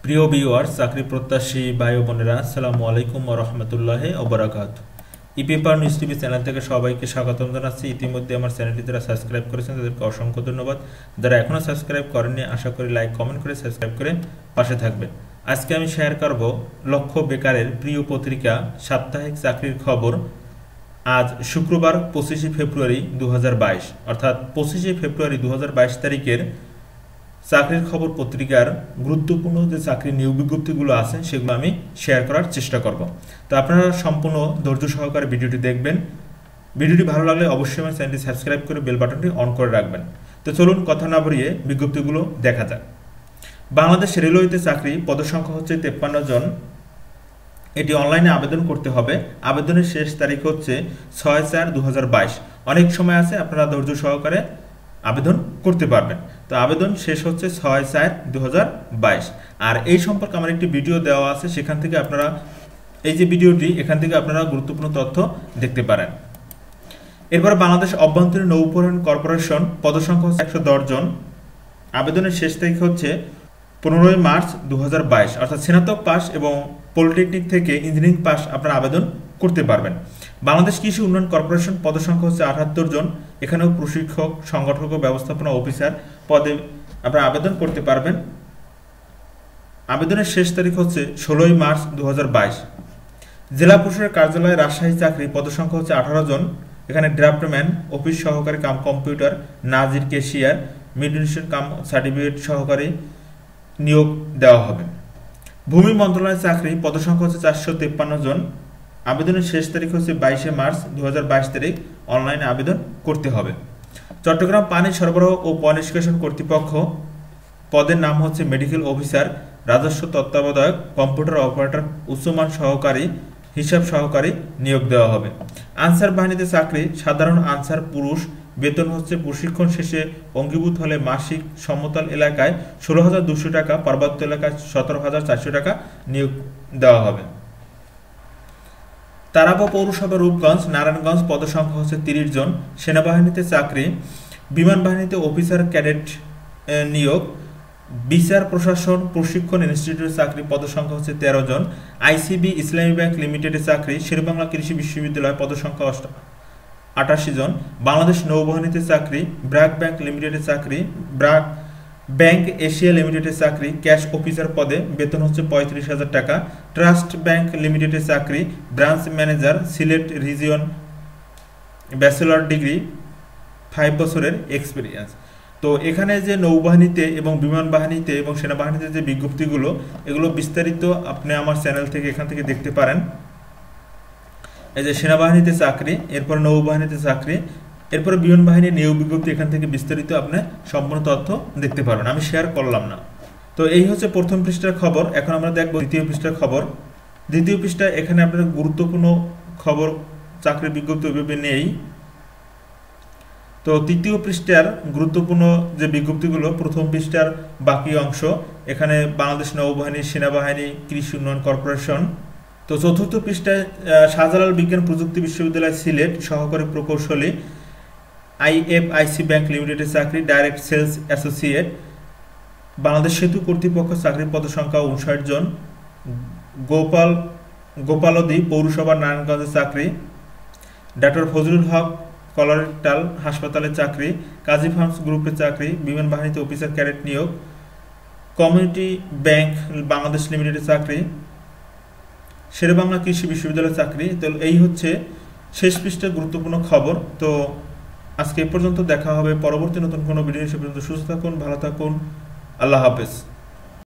প্রিয় ভিউয়ার্স, চাকরি প্রত্যাশী ভাই ও বোনেরা, আসসালামু আলাইকুম ওয়া রাহমাতুল্লাহি ওয়া বারাকাতুহু। ইপেপার নিউজ টিভি চ্যানেল থেকে সবাইকে স্বাগতম জানাচ্ছি। ইতিমধ্যে আমার চ্যানেলটি যারা সাবস্ক্রাইব করেছেন তাদেরকে অসংখ্য ধন্যবাদ। যারা এখনও সাবস্ক্রাইব করেননি, আশা করি লাইক কমেন্ট করে সাবস্ক্রাইব করে পাশে থাকবেন। আজকে আমি শেয়ার করব লক্ষ বেকারের প্রিয় পত্রিকা সাপ্তাহিক চাকরির খবর। আজ শুক্রবার 25শে ফেব্রুয়ারি 2022, অর্থাৎ 25শে ফেব্রুয়ারি 2022 তারিখের চাকরির খবর পত্রিকার গুরুত্বপূর্ণ যে চাকরির নিয়োগ বিজ্ঞপ্তিগুলো আছে সেগুলো আমি শেয়ার করার চেষ্টা করব। তো আপনারা সম্পূর্ণ ধৈর্য সহকারে ভিডিওটি দেখবেন। ভিডিওটি ভালো লাগলে অবশ্যই আমার চ্যানেলটি সাবস্ক্রাইব করে বেল বাটনটি অন করে রাখবেন। তো চলুন কথা না বাড়িয়ে বিজ্ঞপ্তিগুলো দেখা যাক। বাংলাদেশ রেলওয়েতে চাকরি, পদসংখ্যা হচ্ছে 53 জন। এটি অনলাইনে আবেদন করতে হবে। আবেদনের শেষ তারিখ হচ্ছে 6/4/2022। অনেক সময় আছে, আপনারা ধৈর্য সহকারে আবেদন করতে পারবেন। তো আবেদন শেষ হচ্ছে 6/4/2022। আর এই সম্পর্কে আমার একটি ভিডিও দেওয়া আছে, সেখান থেকে আপনারা এই যে ভিডিওটি, এখান থেকে আপনারা গুরুত্বপূর্ণ তথ্য দেখতে পারেন। এরপর বাংলাদেশ অভ্যন্তরীণ নৌপরিবহন কর্পোরেশন, পদসংখ্যা হচ্ছে 110 জন। আবেদনের শেষ তারিখ হচ্ছে 15 মার্চ 2022, অর্থাৎ স্নাতক পাস এবং পলিটেকনিক থেকে ইঞ্জিনিয়ারিং পাস আপনারা আবেদন করতে পারবেন। বাংলাদেশ কৃষি উন্নয়ন কর্পোরেশন, পদসংখ্যা হচ্ছে 78 জন। এখানেও প্রশিক্ষক, সংগঠক ও ব্যবস্থাপনা অফিসার পদে আপনারা আবেদন করতে পারবেন। আবেদনের শেষ তারিখ হচ্ছে 16 মার্চ 2022। জেলা প্রশাসকের কার্যালয়ে রাজশাহী চাকরি, পদসংখ্যা হচ্ছে 18 জন। এখানে ড্রাফটম্যান, অফিস সহকারী কাম কম্পিউটার, নাজির, ক্যাশিয়ার, মিডমিশন কাম সার্টিফিকেট সহকারী নিয়োগ দেওয়া হবে। ভূমি মন্ত্রণালয়ের চাকরি, পদসংখ্যা হচ্ছে 453 জন। আবেদনের শেষ তারিখ হচ্ছে 22 মার্চ 2022 তারিখ। অনলাইনে আবেদন করতে হবে। চট্টগ্রাম পানি সরবরাহ ও পয়ঃনিষ্কাশন কর্তৃপক্ষ, পদের নাম হচ্ছে মেডিকেল অফিসার, রাজস্ব তত্ত্বাবধায়ক, কম্পিউটার অপারেটর, উচ্চমান সহকারী, হিসাব সহকারী নিয়োগ দেওয়া হবে। আনসার বাহিনীতে চাকরি, সাধারণ আনসার পুরুষ, বেতন হচ্ছে প্রশিক্ষণ শেষে অঙ্গীভূত হলে মাসিক সমতল এলাকায় 16,200 টাকা, পার্বত্য এলাকায় 17,400 টাকা নিয়োগ দেওয়া হবে। তারাপা পৌরসভা, রূপগঞ্জ, নারায়ণগঞ্জ, পদসংখ্যা হচ্ছে 30 জন। সেনাবাহিনীতে চাকরি, বিমান বাহিনীতে অফিসার ক্যাডেট নিয়োগ, বিচার প্রশাসন প্রশিক্ষণ ইনস্টিটিউটের চাকরি, পদসংখ্যা হচ্ছে 13 জন। আইসিবি ইসলামী ব্যাংক লিমিটেডের চাকরি, শেরেবাংলা কৃষি বিশ্ববিদ্যালয়, পদসংখ্যা 88 জন। বাংলাদেশ নৌবাহিনীতে চাকরি, ব্র্যাক ব্যাংক লিমিটেডের চাকরি, ব্র্যাক ব্যাংক এশিয়া লিমিটেডের চাকরি, ক্যাশ অফিসার পদে, বেতন হচ্ছে 35,000 টাকা। ট্রাস্ট ব্যাংক লিমিটেডের চাকরি, branch manager, Sylhet region, bachelor degree, 5 বছরের এক্সপিরিয়েন্স। তো এখানে যে নৌবাহিনীতে এবং বিমান বাহিনীতে এবং সেনাবাহিনীতে যে বিজ্ঞপ্তিগুলো, এগুলো বিস্তারিত আপনি আমার চ্যানেল থেকে এখান থেকে দেখতে পারেন। এই যে সেনাবাহিনীতে চাকরি, এরপর নৌবাহিনীতে চাকরি, এরপরে বিমান বাহিনীর নিয়োগ বিজ্ঞপ্তি, এখান থেকে বিস্তারিত আপনি সম্পূর্ণ তথ্য দেখতে পারবেন। আমি শেয়ার করলাম না। তো এই হচ্ছে প্রথম পৃষ্ঠার খবর। এখন আমরা দেখব দ্বিতীয় পৃষ্ঠার খবর। দ্বিতীয় পৃষ্ঠায় এখানে আপনার গুরুত্বপূর্ণ খবর, চাকরির বিজ্ঞপ্তি ওইভাবে নেই। তো তৃতীয় পৃষ্ঠার গুরুত্বপূর্ণ যে বিজ্ঞপ্তিগুলো, প্রথম পৃষ্ঠার বাকি অংশ, এখানে বাংলাদেশ নৌবাহিনী, সেনাবাহিনী, কৃষি উন্নয়ন কর্পোরেশন। তো চতুর্থ পৃষ্ঠায় শাহজালাল বিজ্ঞান প্রযুক্তি বিশ্ববিদ্যালয় সিলেট, সহকারী প্রকৌশলী, আইএফআইসি ব্যাংক লিমিটেডের চাকরি, ডাইরেক্ট সেলস অ্যাসোসিয়েট। বাংলাদেশ সেতু কর্তৃপক্ষ চাকরির পদসংখ্যা 59 জন। গোপালদি পৌরসভা, নারায়ণগঞ্জের চাকরি, ডক্টর ফজলুল হক কলারেটাল হাসপাতালের চাকরি, কাজী ফার্মস গ্রুপের চাকরি, বিমান বাহিনীতে অফিসার ক্যাডেট নিয়োগ, কমিউনিটি ব্যাংক বাংলাদেশ লিমিটেডের চাকরি, শেরেবাংলা কৃষি বিশ্ববিদ্যালয়ের চাকরি। তো এই হচ্ছে শেষ পৃষ্ঠার গুরুত্বপূর্ণ খবর। তো আজকে এ পর্যন্ত, দেখা হবে পরবর্তী নতুন কোনো ভিডিও। সে পর্যন্ত সুস্থ থাকুন, ভালো থাকুন, আল্লাহ হাফেজ।